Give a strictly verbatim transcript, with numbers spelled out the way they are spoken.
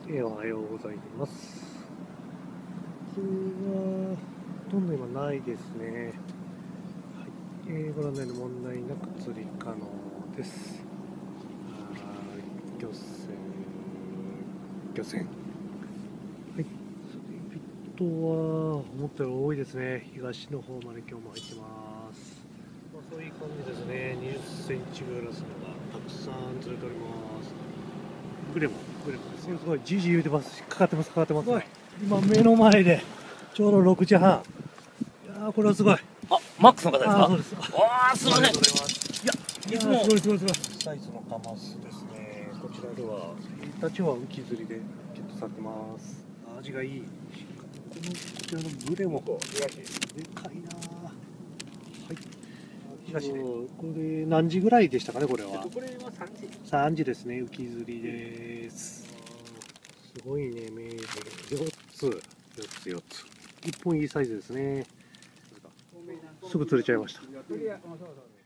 えー、おはようございます。水はほとんど今ないですね。はい、えー、ご覧のように問題なく釣り可能です。あー、漁船、漁船。はい、釣り人は思ったより多いですね。東の方まで今日も入ってます。まあ、そういう感じですね。にじゅっセンチグラスのがたくさん釣れております。グレも、グレもですよ。すごい、じいじ言うてます。かかってます、かかってます。すごい。今目の前で、ちょうどろくじはん。いやー、これはすごい。 あ、マックスの方ですか。 あ、そうです。 わあ、すみません。いや、いつも。 すごい、すごい、すごい。サイズのカマスですね。こちらでは、イタチは浮き釣りでゲットされてます。味がいい。この、こちらのグレも、でかいなー。はい。東ね。これ何時ぐらいでしたかね、これは。 これは三時。 三時ですね、浮き釣りです。すごいね、メール。よっつ、よっつ、よっつ。いっぽんいいサイズですね。すぐ釣れちゃいました。